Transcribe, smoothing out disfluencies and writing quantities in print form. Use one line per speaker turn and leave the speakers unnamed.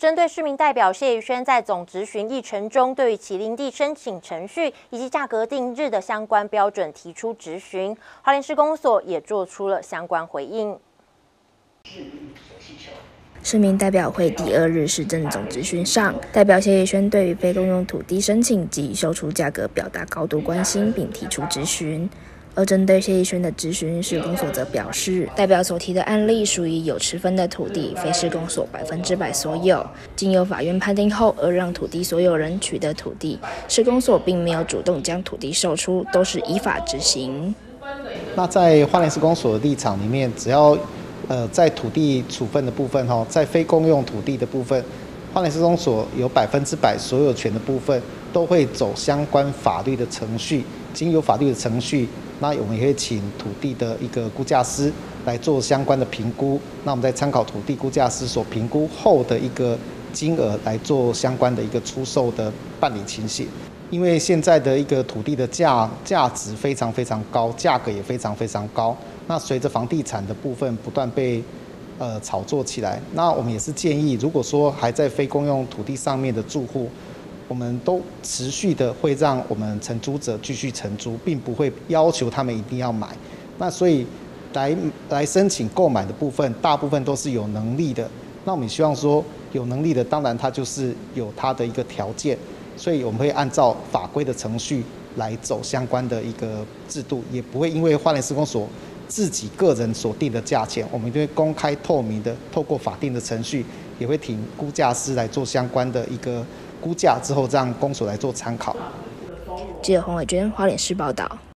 针对市民代表谢宜轩在总质询议程中，对于麒麟地申请程序以及价格定日的相关标准提出质询，花莲市公所也做出了相关回应。
市民代表会第2日市政总质询上，代表谢宜轩对于非公用土地申请及售出价格表达高度关心，并提出质询。而针对谢宜轩的质询，市公所则表示，代表所提的案例属于有持分的土地，非市公所100%所有，经由法院判定后而让土地所有人取得土地，市公所并没有主动将土地售出，都是依法执行。
那在花莲市公所的立场里面，只要在土地处分的部分在非公用土地的部分，花莲市公所有100%所有权的部分，都会走相关法律的程序，经由法律的程序。那我们也会请土地的一个估价师来做相关的评估，那我们再参考土地估价师所评估后的一个金额来做相关的一个出售的办理情形。因为现在的一个土地的价值非常高，价格也非常高。那随着房地产的部分不断被炒作起来，那我们也是建议，如果说还在非公用土地上面的住户，我们都持续的会让我们承租者继续承租，并不会要求他们一定要买。那所以来申请购买的部分，大部分都是有能力的。那我们希望说，有能力的，当然他就是有他的一个条件，所以我们会按照法规的程序来走相关的一个制度，也不会因为花莲市公所自己个人所定的价钱，我们就会公开透明的透过法定的程序，也会请估价师来做相关的一个估价之后，让公所来做参考。
记者黄伟娟，花莲市报道。